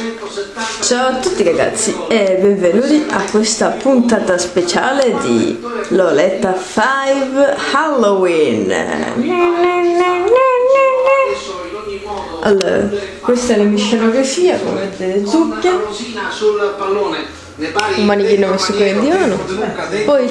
Ciao a tutti ragazzi e benvenuti a questa puntata speciale di Loletta 5 Halloween. Allora, questa è la mia scenografia, come vedete, zucche, un manichino messo qui in divano, poi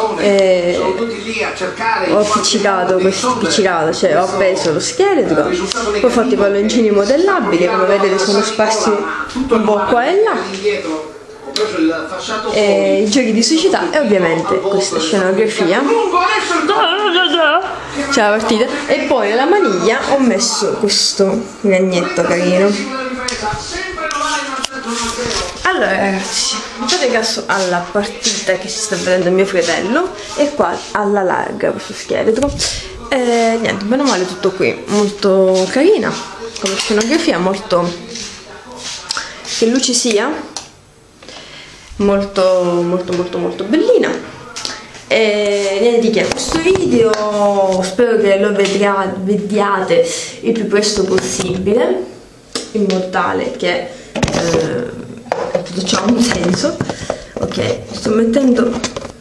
ho appiccicato, cioè ho preso lo scheletro, poi ho fatto i palloncini modellabili, come vedete sono sparsi un po' qua e là, e i giochi di società e ovviamente questa scenografia, c'è la partita, e poi nella maniglia ho messo questo ragnetto carino. Allora ragazzi, fate caso alla partita che si sta vedendo mio fratello, e qua alla larga questo scheletro, e niente, bene o male tutto qui, molto carina come scenografia, molto, che luce sia, molto bellina. E niente di che, questo video spero che lo vediate il più presto possibile, in modo tale che tutto ciò ha un senso. Ok, sto mettendo,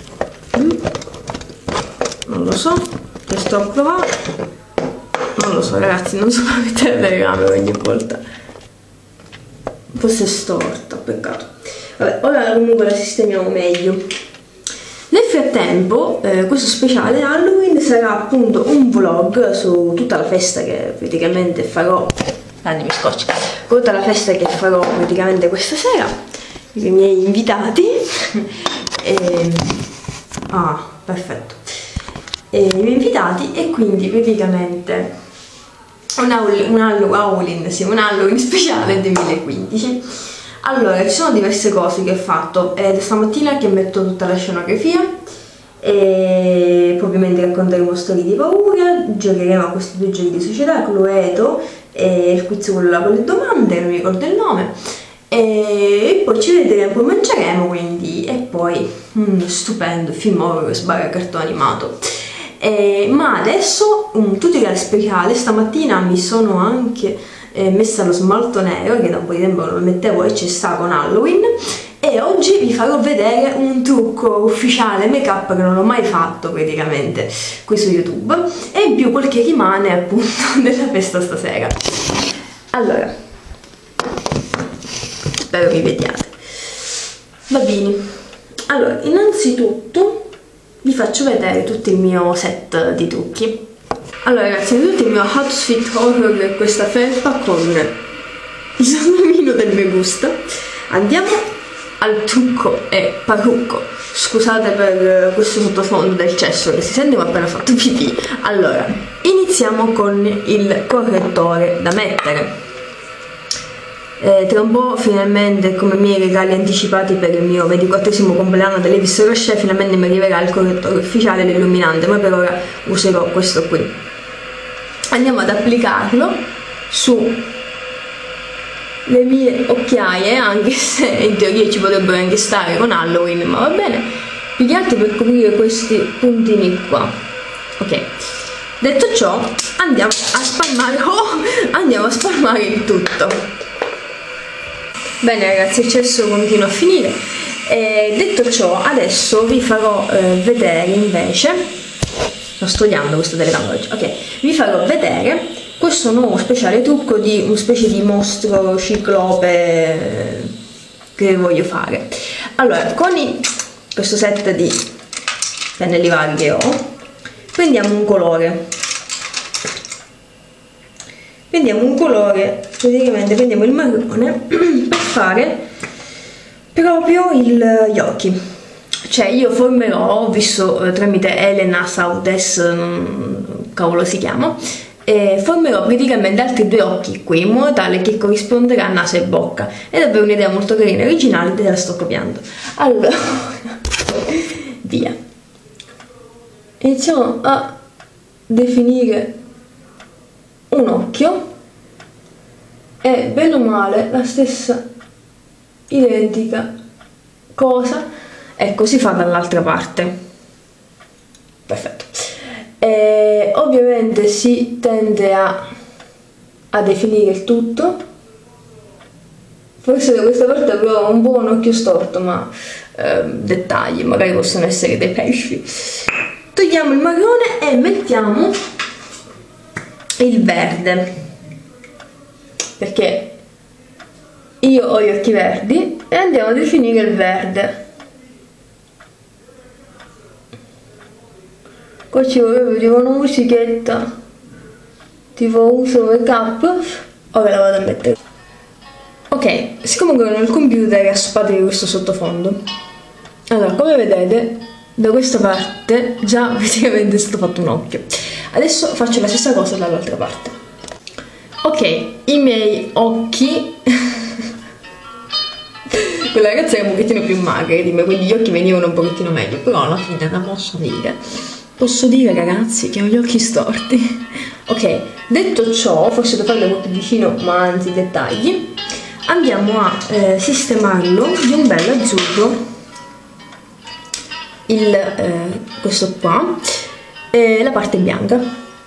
non lo so, che sto a provare, non lo so ragazzi, non so come mettere la telecamera ogni volta, forse è storta, peccato. Vabbè, ora comunque la sistemiamo meglio. Nel frattempo questo speciale Halloween sarà appunto un vlog su tutta la festa che praticamente farò, mi scoccia, tutta la festa che farò praticamente questa sera, i miei invitati, perfetto, i miei invitati, e quindi praticamente un Halloween speciale 2015. Allora, ci sono diverse cose che ho fatto, stamattina che metto tutta la scenografia, e poi ovviamente racconteremo storie di paura, giocheremo a questi due giochi di società, Cluedo e il quiz con le domande, non mi ricordo il nome, e poi ci vedremo, poi mangeremo, quindi, e poi un stupendo film horror / cartone animato. Ma adesso un tutorial speciale. Stamattina mi sono anche messa lo smalto nero, che da un po' di tempo non lo mettevo e ci sta con Halloween, e oggi vi farò vedere un trucco ufficiale make up che non ho mai fatto praticamente qui su YouTube, e in più quel che rimane appunto della festa stasera. Allora, spero mi vediate. Va bene, allora innanzitutto vi faccio vedere tutto il mio set di trucchi. Allora ragazzi, innanzitutto il mio outfit horror è questa felpa con il sonnomino del me gusta. Andiamo al trucco e parrucco. Scusate per questo sottofondo del cesso che si sente, ma ho appena fatto pipì. Allora, iniziamo con il correttore da mettere. Tra un po' finalmente, come miei regali anticipati per il mio 24esimo compleanno dell'Evis Rocher, finalmente mi arriverà il correttore ufficiale, l'illuminante, ma per ora userò questo qui. Andiamo ad applicarlo su le mie occhiaie, anche se in teoria ci potrebbero anche stare con Halloween, ma va bene, più che altro per coprire questi puntini qua. Ok, detto ciò andiamo a spalmare il tutto. Bene ragazzi, il cesso continua a finire, e detto ciò adesso vi farò vedere invece, sto studiando questa telecamera oggi, ok, vi farò vedere questo nuovo speciale trucco di una specie di mostro ciclope che voglio fare. Allora, con questo set di pennelli vari che ho, prendiamo un colore, praticamente prendiamo il marrone per fare proprio gli occhi. Cioè io formerò, ho visto tramite Elena Saudes, cavolo si chiama, e formerò praticamente altri due occhi qui, in modo tale che corrisponderà a naso e bocca. È davvero un'idea molto carina e originale, te la sto copiando. Allora, via. Iniziamo a definire un occhio, e bene o male la stessa identica cosa, ecco, si fa dall'altra parte. Perfetto. E ovviamente si tende a definire il tutto Forse da questa parte avrò un po' un occhio storto, ma dettagli, magari possono essere dei pesci. Togliamo il marrone e mettiamo il verde, perché io ho gli occhi verdi e andiamo a definire il verde. Qua ci vorrebbe tipo una musichetta, tipo uso make up. Ora la vado a mettere. Ok, siccome ancora nel computer è spazio di questo sottofondo. Allora, come vedete, da questa parte già praticamente è stato fatto un occhio. Adesso faccio la stessa cosa dall'altra parte. Ok, i miei occhi... Quella ragazza era un pochettino più magra di me, quindi gli occhi venivano un pochettino meglio, però alla fine non posso dire. Posso dire, ragazzi, che ho gli occhi storti. Ok, detto ciò, forse devo farlo un po' più vicino, ma anzi dettagli. Andiamo a sistemarlo di un bel azzurro, questo qua, e la parte bianca.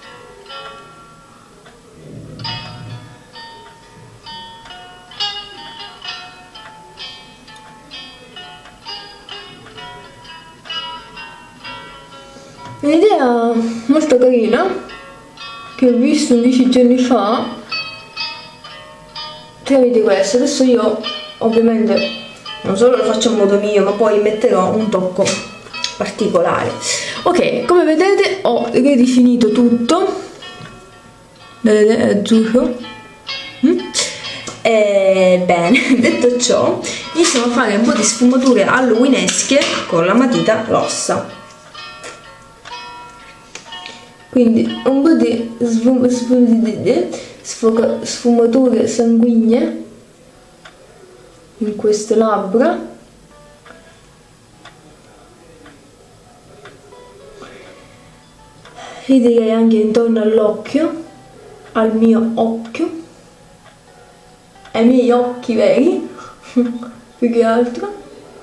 Un'idea molto carina che ho visto 10 giorni fa. Tramite questo, adesso io ovviamente non solo lo faccio a modo mio, ma poi metterò un tocco particolare. Ok, come vedete ho ridefinito tutto, vedete, è azzurro. Bene, detto ciò, iniziamo a fare un po' di sfumature halloweenesche con la matita rossa. Quindi un po' di sfumature sanguigne in queste labbra. E direi anche intorno all'occhio, al mio occhio, ai miei occhi veri, più che altro.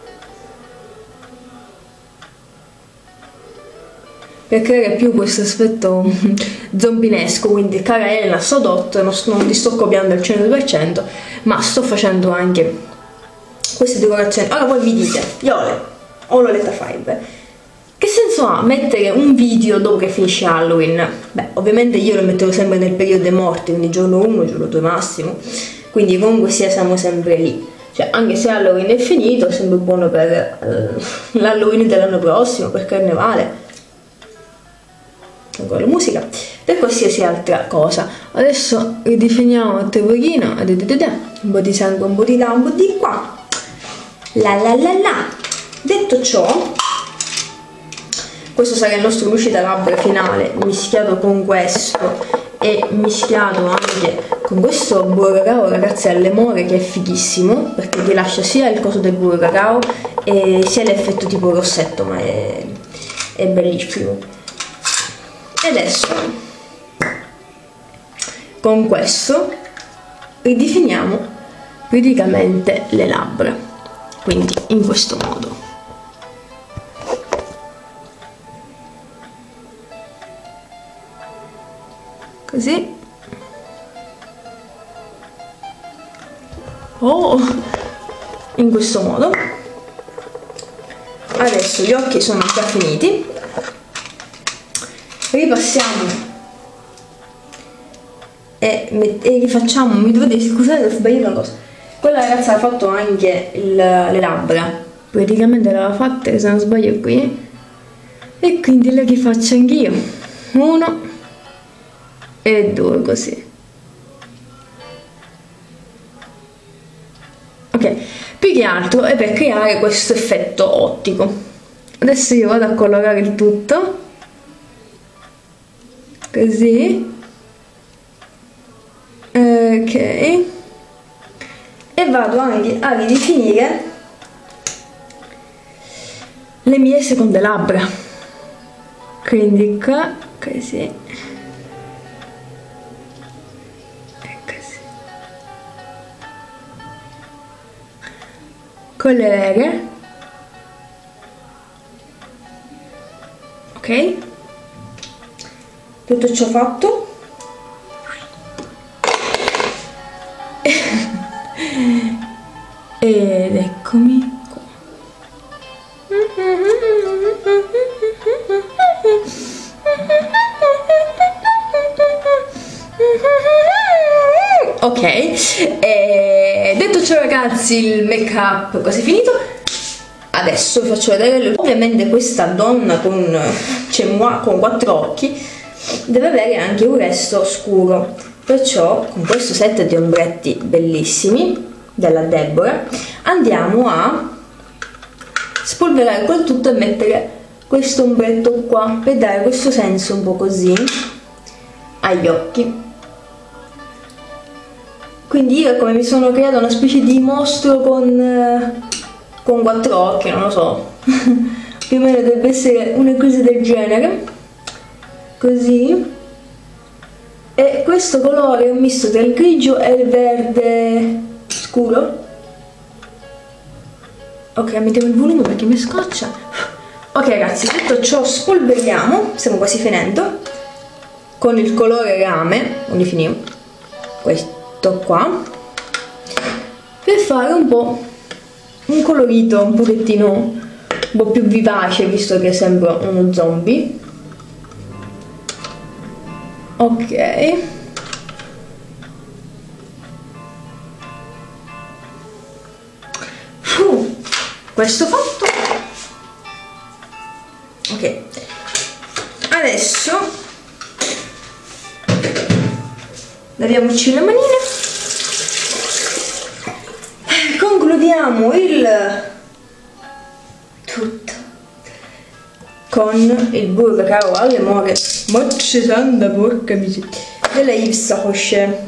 Per creare più questo aspetto zombinesco, quindi cara Elena, sto dot, non ti sto copiando al 100%, ma sto facendo anche queste decorazioni. Ora voi mi dite, Iole o Loletta Five, che senso ha mettere un video dopo che finisce Halloween? Beh, ovviamente io lo mettevo sempre nel periodo dei morti, quindi giorno 1, giorno 2 massimo, quindi comunque sia siamo sempre lì. Cioè, anche se Halloween è finito, è sempre buono per l'Halloween dell'anno prossimo, per Carnevale. Con la musica, per qualsiasi altra cosa. Adesso ridefiniamo a tavolino, un po' di sangue, un po' di là, un po' di qua. La. Detto ciò, questo sarà il nostro lucidalabbra finale, mischiato con questo e mischiato anche con questo burro cacao, ragazzi, alle more, che è fighissimo perché ti lascia sia il coso del burro cacao e sia l'effetto tipo rossetto, ma è bellissimo. E adesso con questo ridefiniamo praticamente le labbra, quindi in questo modo. Così. In questo modo. Adesso gli occhi sono già finiti. Ripassiamo e rifacciamo. Mi dovete scusare, ho sbagliato una cosa. Quella ragazza ha fatto anche le labbra, praticamente l'aveva fatta, se non sbaglio, qui, e quindi le rifaccio anch'io, 1 e 2, così. Ok, più che altro è per creare questo effetto ottico. Adesso io vado a colorare il tutto così, ok, e vado anche a ridefinire le mie seconde labbra, quindi qua così e così, con le leghe, ok. Tutto ciò fatto, Ok, e detto ciò ragazzi, il make up quasi finito. Adesso vi faccio vedere, ovviamente questa donna con moi con 4 occhi deve avere anche un resto scuro, perciò con questo set di ombretti bellissimi della Deborah andiamo a spolverare quel tutto e mettere questo ombretto qua per dare questo senso un po' così agli occhi. Quindi io come mi sono creata una specie di mostro con 4 occhi, non lo so, più o meno dovrebbe essere una cosa del genere, così. E questo colore è un misto tra il grigio e il verde scuro. Ok, aumentiamo il volume perché mi scoccia. Ok ragazzi, detto ciò spolveriamo, stiamo quasi finendo, con il colore rame, quindi finiamo questo qua, per fare un po' un colorito un pochettino un po' più vivace, visto che sembra uno zombie. Ok, questo fatto. Ok, adesso laviamoci le manine, concludiamo il tutto con il burro caro alle more, mocce santa porca miseria, della Yves Saint Rocher.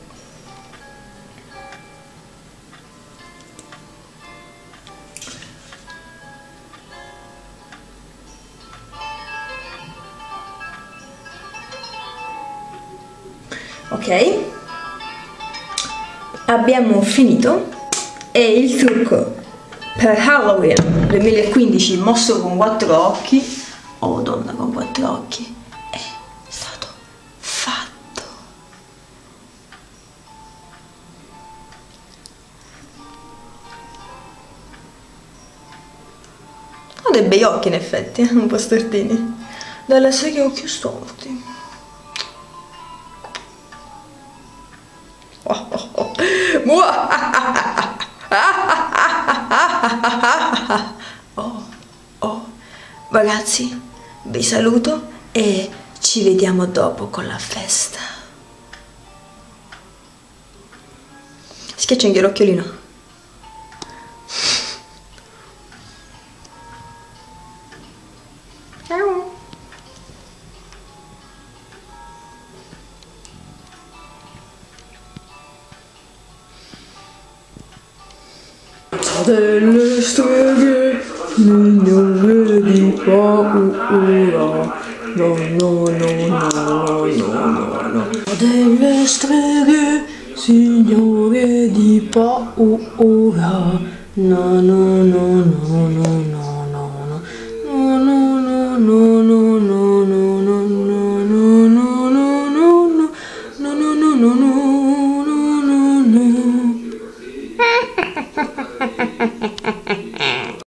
Ok, abbiamo finito e il trucco per Halloween 2015, il mostro con 4 occhi, oh donna con 4 occhi, è stato fatto. Ho dei bei occhi in effetti, un po' stortini, dalla serie occhi storti. Ragazzi, vi saluto e ci vediamo dopo con la festa. Schiaccia anche l'occhiolino. Ciao. Delle streghe, signore di paura, no no no no no no. Delle streghe, signore di paura, no no no no no no.